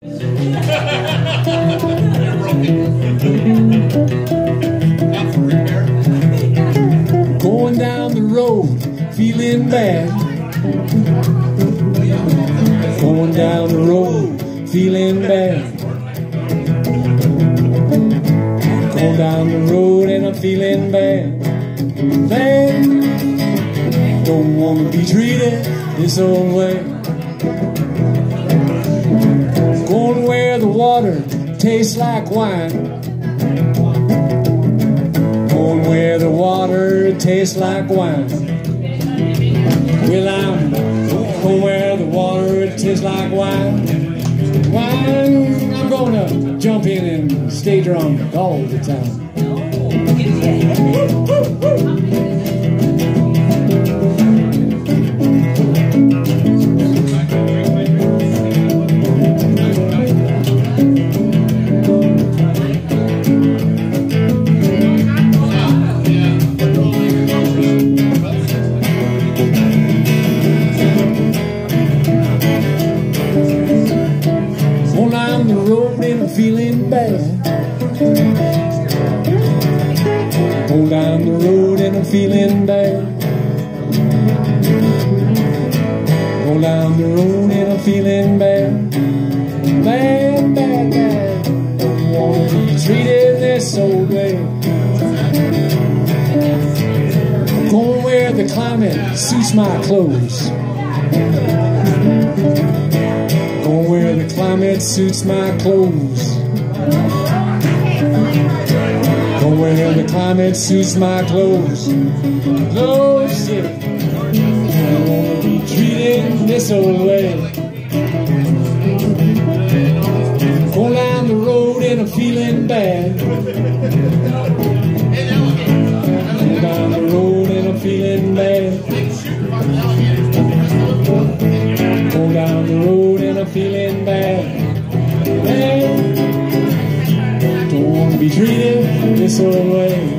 Going down the road, feeling bad. Going down the road, feeling bad. Going down the road and I'm feeling bad. Bad. Don't want to be treated this old way. Going where the water tastes like wine. Going where the water tastes like wine. Well, I'm going where the water tastes like wine. Wine, I'm gonna jump in and stay drunk all the time. Down the road and I'm feeling bad. Go down the road and I'm feeling bad. Go down the road and I'm feeling bad. Bad, bad, bad. Don't want to be treated this old way. Going where the climate suits my clothes. Going where the climate suits my clothes. Going where the climate suits my clothes. Clothes, yeah. I don't want to be treated this old way. Going down the road and I'm feeling bad. Going down the road and I'm feeling bad. Going down the road and I'm feeling bad. Bad. Don't want to be treated this old way.